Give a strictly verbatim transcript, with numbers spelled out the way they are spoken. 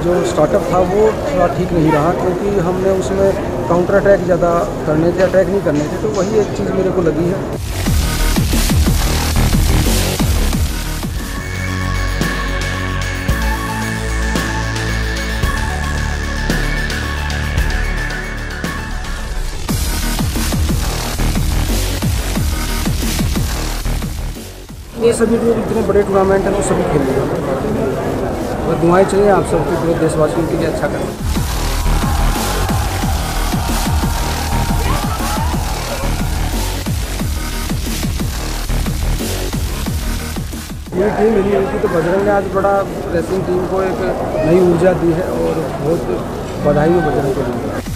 जो स्टार्टअप था वो थोड़ा ठीक नहीं रहा, क्योंकि हमने उसमें काउंटर अटैक ज़्यादा करने थे, अटैक नहीं करने थे, तो वही एक चीज़ मेरे को लगी है। ये सभी जो इतने बड़े टूर्नामेंट हैं वो सभी खेल रहे हैं, और दुआएं चाहिए आप सबके पूरे देशवासियों के लिए अच्छा करें। पूरी टीम मिली हुई थी, तो बजरंग ने आज बड़ा रेसलिंग टीम को एक नई ऊर्जा दी है, और बहुत बधाई हो बजरंग को।